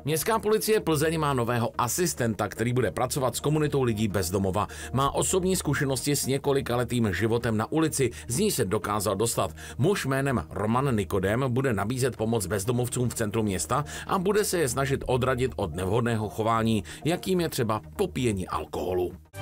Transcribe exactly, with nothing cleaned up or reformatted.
Městská policie Plzeň má nového asistenta, který bude pracovat s komunitou lidí bez domova. Má osobní zkušenosti s několikaletým životem na ulici, z ní se dokázal dostat. Muž jménem Roman Nikodem bude nabízet pomoc bezdomovcům v centru města a bude se je snažit odradit od nevhodného chování, jakým je třeba popíjení alkoholu.